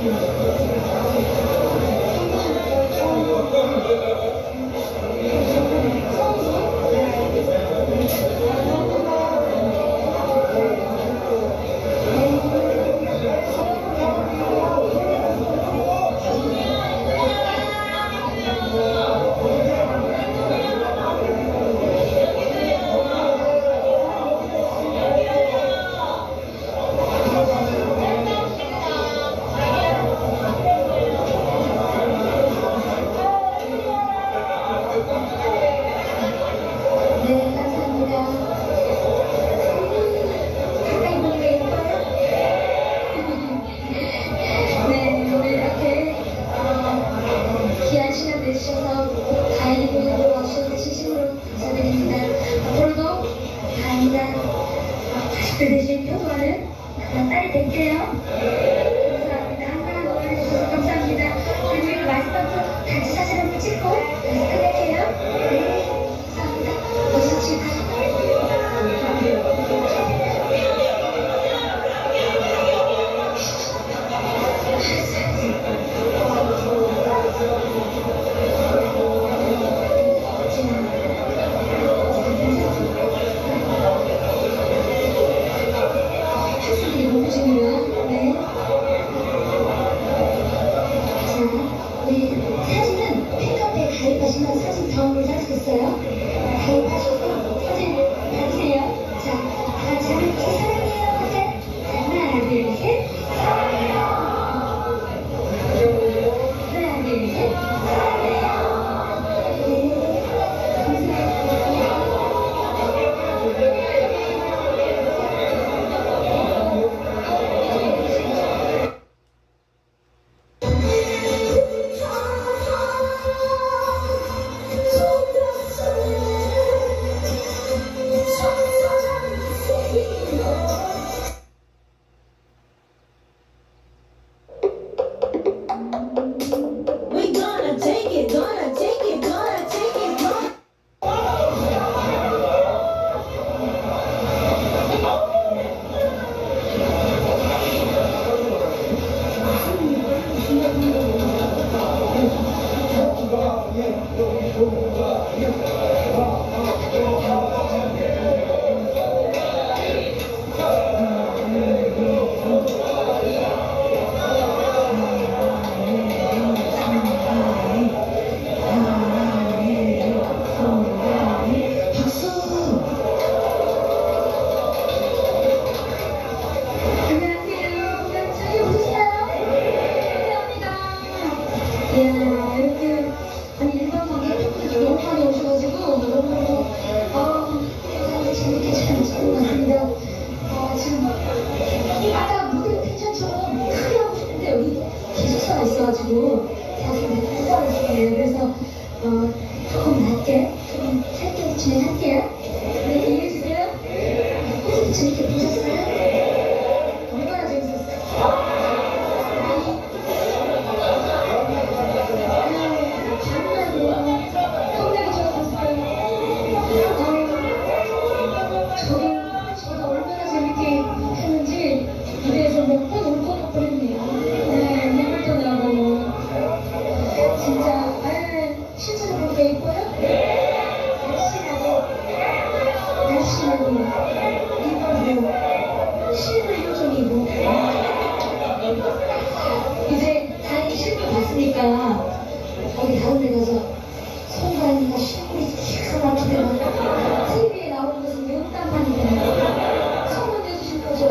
그 대신 효도하는 그런 딸이 될게요. 감사합니다. 한가한 응원해 주셔서 감사합니다. 그리고 마지막으로 단체 사진 한번 찍고 끝낼게요. 네, 감사합니다. 어서 찍어요. 사진 다운로드 하시겠어요? 가입하시고 사진을 받으세요. 자, 다 같이 함께 사랑해요. 하자. 하나, 둘, 셋. 사랑해요. 하나, 둘, 셋. 사랑해요. 이렇게 일반 관객분들이 너무 많이 오셔가지고 너무 재밌게 잘 찍은 것 같습니다. 지금 아까 무대 텐션처럼 크게 하고 싶은데 여기 기숙사가 있어가지고 사실 기숙사가 있어요. 그래서 조금 낮게 조금 짧게 진행할게요. 네, 이해해주세요. 콘서트 재밌게 보셨어요? 얼마나 재밌었어요? 저도 얼마나 재밌게 했는지 무대에서 몇 번 울컥 거렸네요. 네, 눈물도 나고 진짜 실제로 그렇게 예뻐요? 날씬하고 이쁘고 실물 요정이고 이제 다행히 실물 봤으니까 어디 다른 데 가서 송가인이가 실물이 기가 막히게 막 TV에 나오는 것은 명단만이잖아요. 성공해주실 거죠?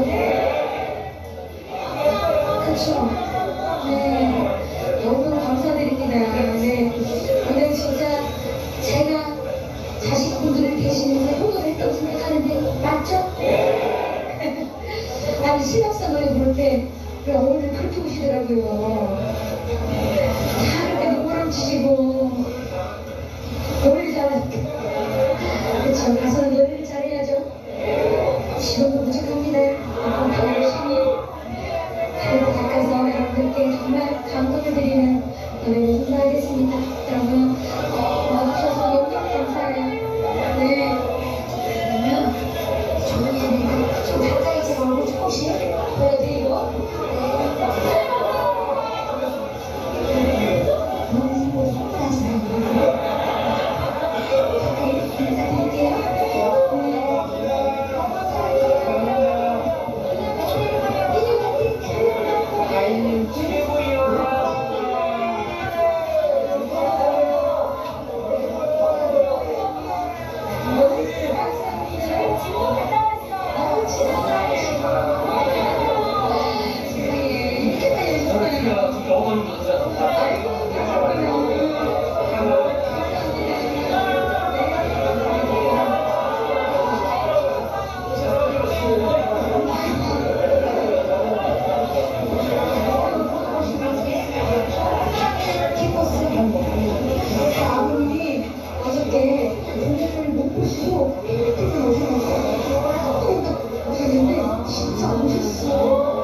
그쵸? 네. 너무 감사드립니다. 네. 오늘 진짜 제가 자식분들이 계시면서 효도를 했다고 생각하는데 맞죠? 아니 신학사 노래 부를 때 오늘 그렇게 오시더라고요. 다 이렇게 눈물을 치시고 노래를 잘하니까 그쵸? 가서는 노래를 잘해야죠. 지금도 부족합니다. 더 열심히 그리고 가까이서 여러분들께 정말 감동을 드리는 노래를 선사하겠습니다. 여러분 와주셔서 너무 감사해요. 네. 그러면 조용히 좀 가까이 제가 얼굴 조금씩 보여드리고 아버님이 어저께 공연을 못 보시고 일찍 오셨는데 진짜 오셨어.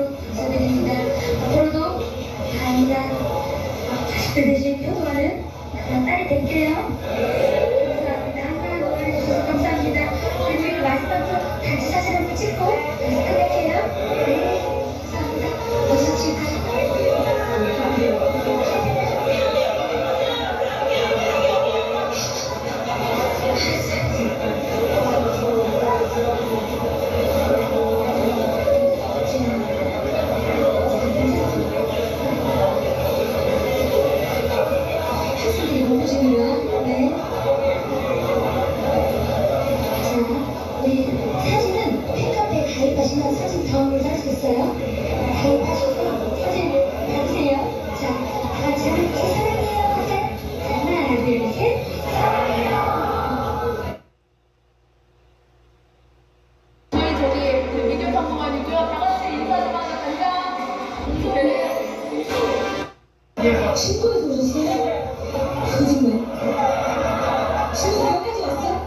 그 대신 평화는 딸이 될게요. 감사합니다. 한가한 거 해주셔서 감사합니다. 그리고 마지막으로 단체 사진 한번 찍고 끝낼게요. 네, 감사합니다. 어서 출발. 가입하시면 사진 다운로드 할 수 있어요. 가입하셔서 사진을 받으세요. 자, 다 같이 사랑해요. 자, 하나, 둘, 셋. 사랑해요. 저기 그 미디어 방송관이고요. 다 같이 인사 좀 하자. 간다. 네. 신고해서 오셨어요? 거짓말. 신고 여기까지 왔어?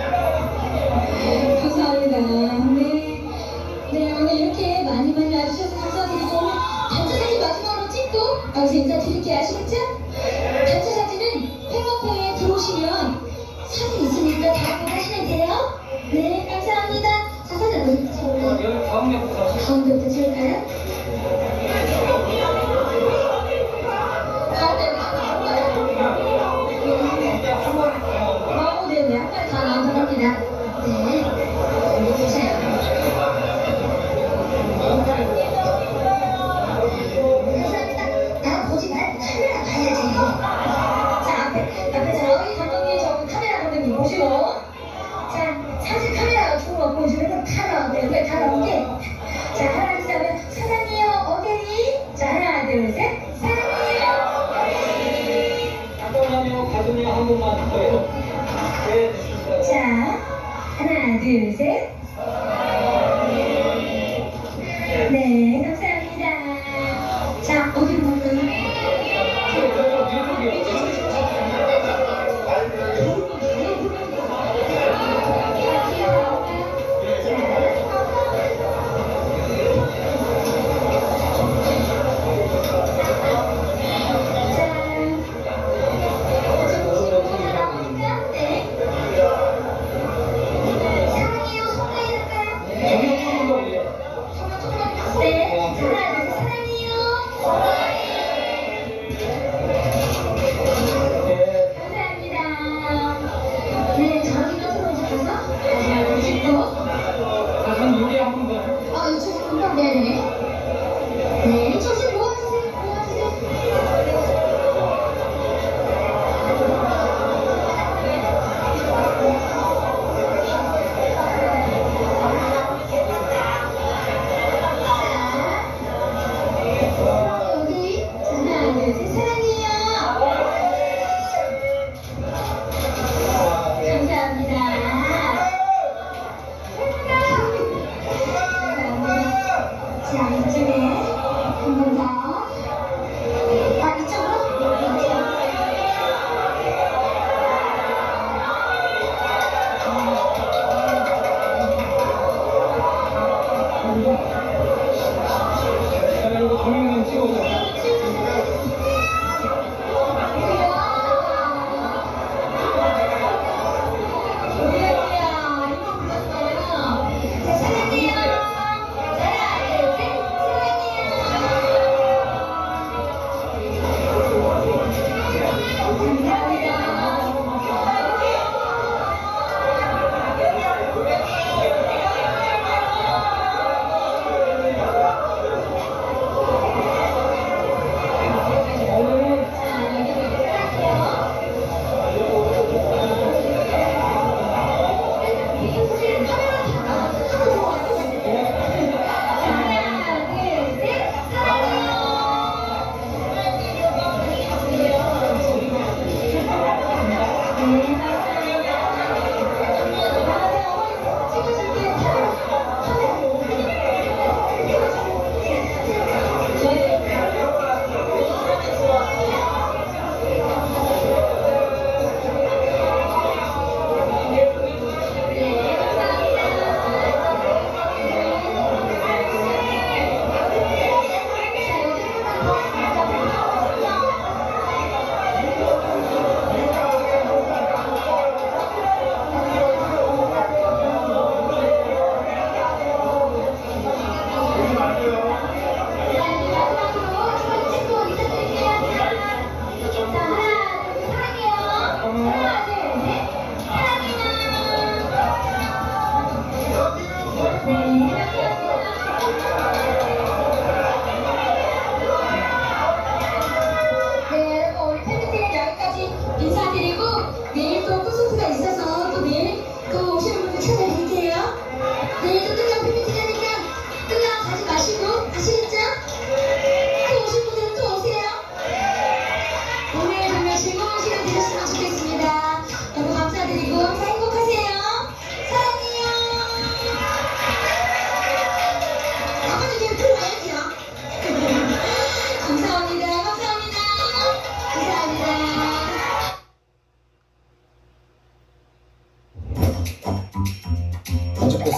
감사합니다. 네, 오늘 이렇게 많이 와주셔서 감사드리고 오늘 단체 사진 마지막으로 찍고 여기서 인사드릴게요. 아시겠죠? 단체 사진은 팬카페에 들어오시면 사진 있으니까 다 하시면 돼요. 네, 감사합니다. 자, 사진 어디 찍을까요? 여기 가운데부터. 가운데부터 찍을까요? 가운데 네네, 한 발 다 나오긴 합니다. 네. 감사합니다. 나 보지 말, 카메라 봐야지. 자, 앞에 저기 감독님, 저기 카메라 감독님 보시고. 자, 사진 카메라 주고 보시면 다 나오는데, 여기 다 나오게. 자, 하나, 둘, 셋 하면, 사랑해요, 어게인. 자, 하나, 둘, 셋. 사랑해요, 어게인. 잠깐만요, 가슴이 한 번만 더요. 네, 됐습니다. 자, 하나, 둘, 셋. 네, 감사합니다. 자, 어디로 갈까요? 사랑해요,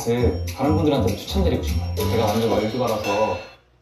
서비스 다른 분들한테도 추천드리고 싶어요. 제가 완전 월드바라서.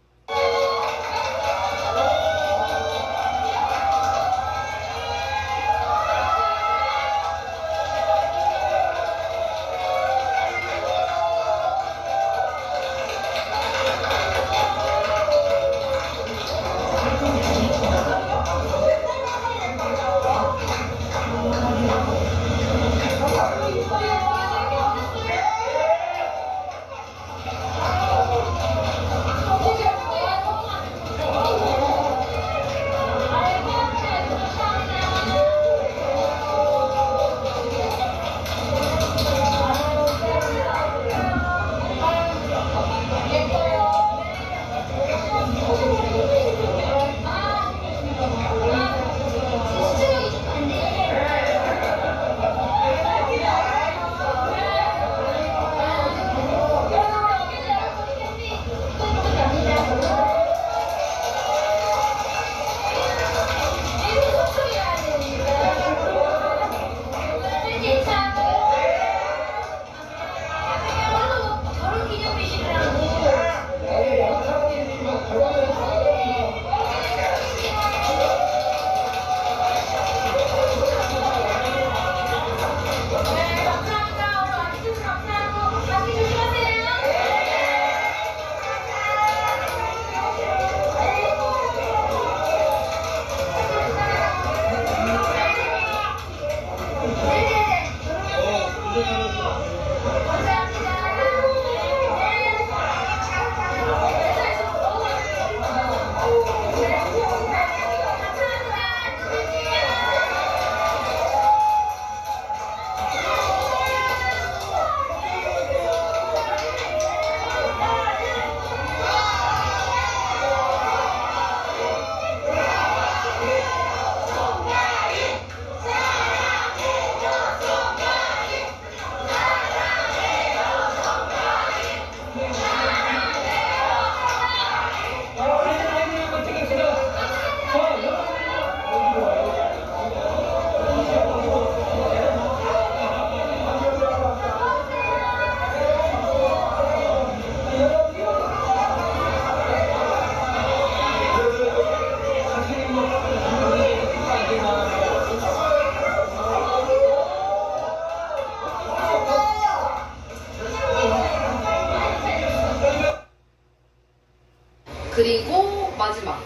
그리고 마지막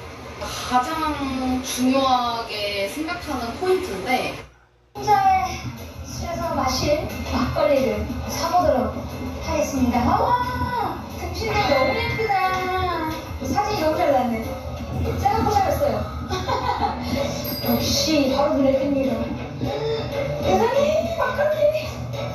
가장 중요하게 생각하는 포인트인데 혼자의 집에서 마실 막걸리를 사보도록 하겠습니다. 와, 등신이 너무 예쁘다. 사진이 너무 잘 나네. 제가 포샵했어요. 역시 바로 눈에 띕니다. 세상에 막걸리.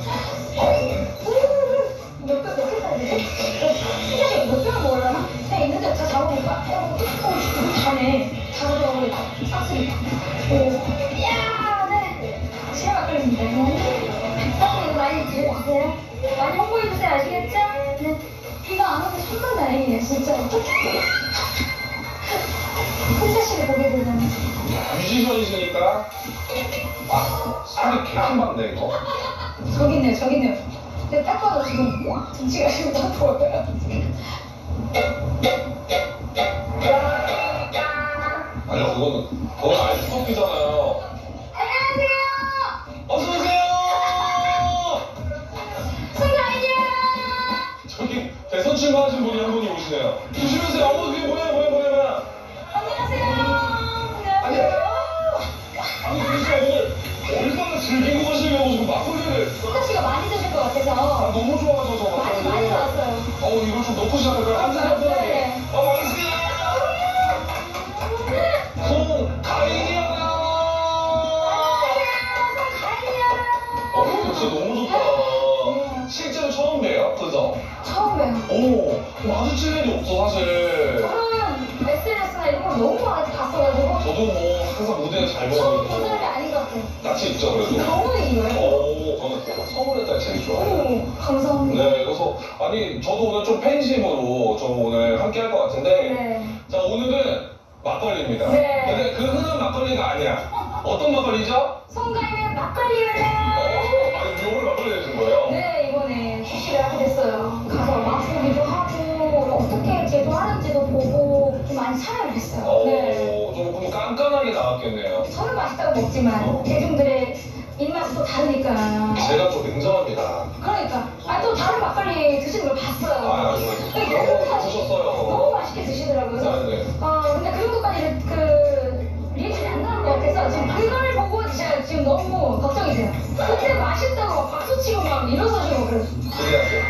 몇 개까지? 시간이 몇 병을 먹으려나? 그냥 있는데 다 잡아볼까? 자네. 다 잡아버리고 싹쓸이. 이야, 네. 제 막걸리입니다. 이거 많이 드셔주세요. 많이 홍보해주세요. 아시겠죠? 네. 비가 안 오고 정말 다행이에요. 진짜. 혼자시를 보게 되면. 뮤지션이시니까 살이 개큼한데 이거. 저기 있네요. 저기 있네요. 근데 딱 봐도 지금 등치가 지금 딱 보여요. 아니요 그건 아이스커피잖아요. 안녕하세요. 어서오세요. 송가인이요. 저기 대선 출마하신 분이 한 분이 오시네요. 조심하세요. 어머 그게 뭐야. 안녕하세요. 아니 도대체 오늘 얼마나 즐기고 가시려고 지금 막걸리를. 승자 씨가 많이 드실 것 아 같아서 너무 좋아하셔서 많이 나왔어요. 이걸 좀 넣고 시작할까요? 한잔 네. 맛있어요. 송가인이야. 진짜 너무 좋다. 실제로 처음 봬요. 그죠? 처음 봬요. 오, 마주칠 일이 없어 사실. 저는 SNS나 이런 걸 너무 많이 봤어가지고 저도 뭐 항상 무대에 잘 처음 본 보거든요. 사람이 아닌 것 같아요. 낯이 있죠 그래도. 너무 이거예요. 오, 저는 서울의 딸 제일 좋아해요. 오, 감사합니다. 네, 그래서 아니 저도 오늘 좀 팬심으로 좀 오늘 함께 할 것 같은데. 네. 자 오늘은 막걸리입니다. 네. 근데 그 흔한 막걸리가 아니야. 어떤 막걸리죠? 송가인의 막걸리를. 아니 요걸 막걸리 내준 거예요? 네, 이번에 출시를 하게 됐어요. 가서 맛보기도 하고 어떻게 제조하는지도 보고 좀 많이 참여를 했어요. 네. 조금 깐깐하게 나왔겠네요. 저는 맛있다고 먹지만 대중들의 입맛이 또 다르니까. 제가 좀 냉정합니다. 그러니까 또 다른 막걸리 드시는 걸 봤어요. 그런 거 드셨어요. 너무 맛있게 드시더라고요. 그래서 네. 근데 그 정도까지 리액션이 안 나올 것 같아서 지금 그걸 보고 제가 지금 너무 걱정이 돼요. 근데 맛있다고 막 박수치고 막 일어서시고 그래서. 기대할게요.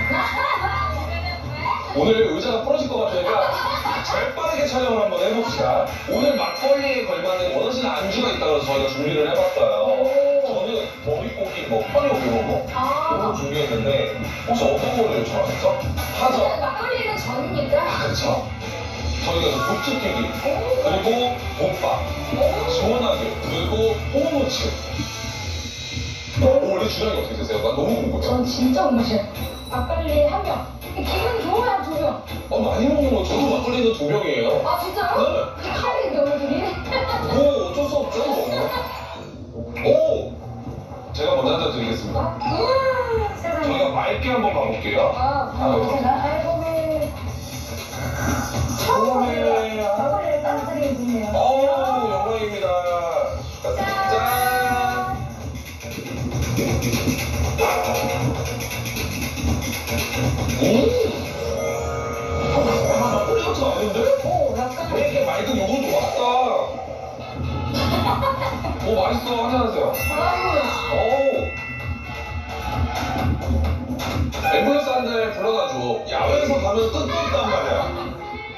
오늘 의자가 부러질 것 같으니까 제일 빠르게 촬영을 한번 해봅시다. 오늘 막걸리에 걸맞는 원하시는 안주가 있다고 해서 저희가 준비를 해봤어요. 저는 머릿고기, 편육 이런 거 준비했는데 혹시 어떤 거를 요청하셨죠? 파전. 막걸리는 전이니까. 그렇죠. 저희가 부추튀기 그리고 볶밥 시원하게 그리고 호무무침. 원래 주량이 어떻게 되세요? 나 너무 궁금해. 전 진짜 못 마셔요. 막걸리 한 병. 기분 좋으면 두 병. 많이 먹는 거 저도 막걸리는 2병이에요. 아 진짜요? 그 칼인데 오늘들이? 뭐 어쩔 수 없죠. 오! 제가 먼저 한잔 드리겠습니다. 세상에. 저희가 맑게 한번 가볼게요. 아이고. 처음으로 막걸리를 따뜻하게 드네요. 영광입니다. 짠! 막걸리 같은 거 아닌데? 약간. 왜 이렇게 맑은 요거트 왔다. 맛있어. 한잔하세요. 앰뷸런스 한 대 불러가지고 야외에서 가면 뜬단 말이야.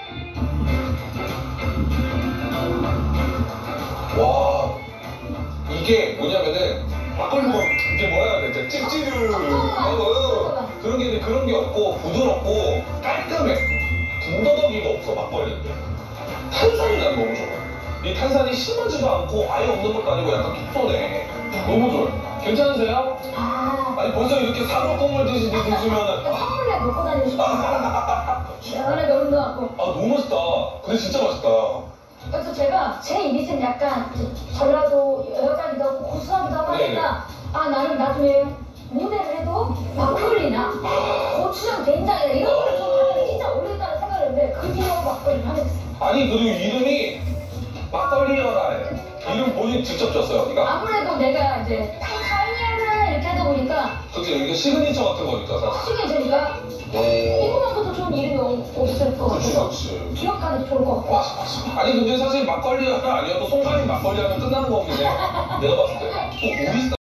와, 이게 뭐냐면은 막걸리 먹으면 이게 뭐라 해야 되지? 찝찝을 그런 게 있는데 그런 게 없고 부드럽고 깔끔해. 군더더기가 없어 막걸리인데. 탄산이 난 너무 좋아. 이 탄산이 심하지도 않고 아예 없는 것도 아니고 약간 톡쏘네. 너무 좋아요. 괜찮으세요? 아니 벌써 이렇게 사골국물 드시면은 선물에 먹고 다니고 싶어요. 시원하게 얼음 넣어갖고. 너무 맛있다. 근데 진짜 맛있다. 그래서 제가 제 이미지는 약간 전라도 여자기도 하고 고수하기도 하고 하니까 나는 나중에 모델을 해도 막걸리나 고추장 된장이나 이런 거를 좀 하면 진짜 어울린다는 생각을 했는데 그 뒤로 막걸리를 하게 됐어요. 아니 그리고 이름이 막걸리여라예요. 이름 본인 직접 졌어요, 언니가? 아무래도 내가 이제 타이니아나 이렇게 하다 보니까 그치, 이게 시그니처 같은 거니까 사실. 시그니처니까 이거만큼도 좋은 이름이 없을 것 같아서 그치. 기억하기도 좋을 것 같고. 맞아. 아니 근데 사실 막걸리여라 아니어도 송가인 막걸리 하면 끝나는 거긴 해. 내가 봤을 때. 또 우리